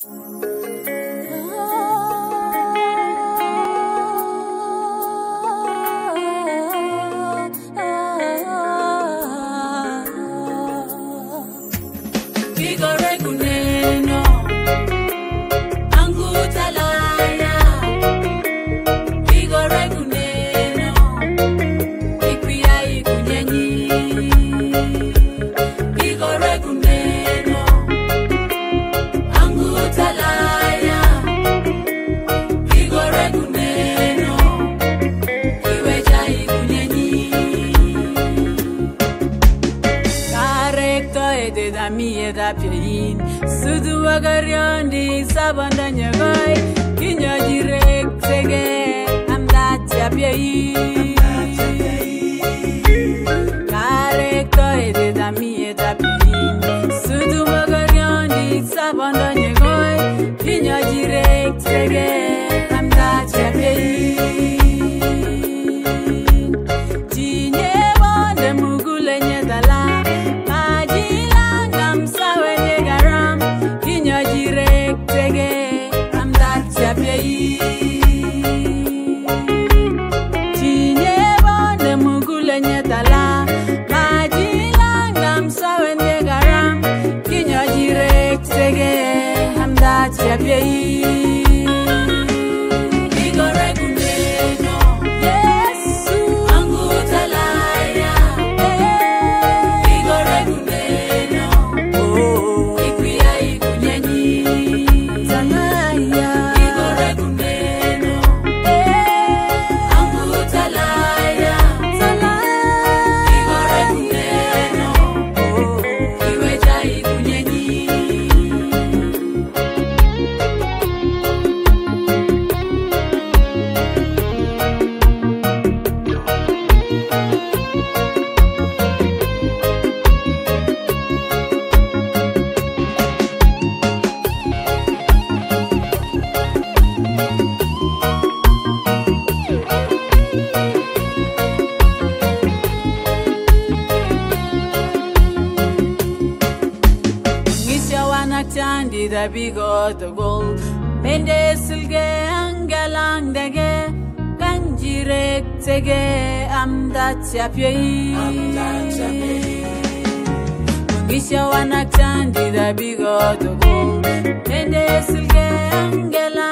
Sudu agaryondi sabandanya goy kinyo direk tege amdat yapyei kare koy de dami etapin sudu agaryondi sabandanya goy kinyo direk tege amdat yapyei tinye bonde mugule nyedala the big the gold mende silge angalang dege kanjire tege amdat yapyei gisha wanachandi the big the gold mende silge angalang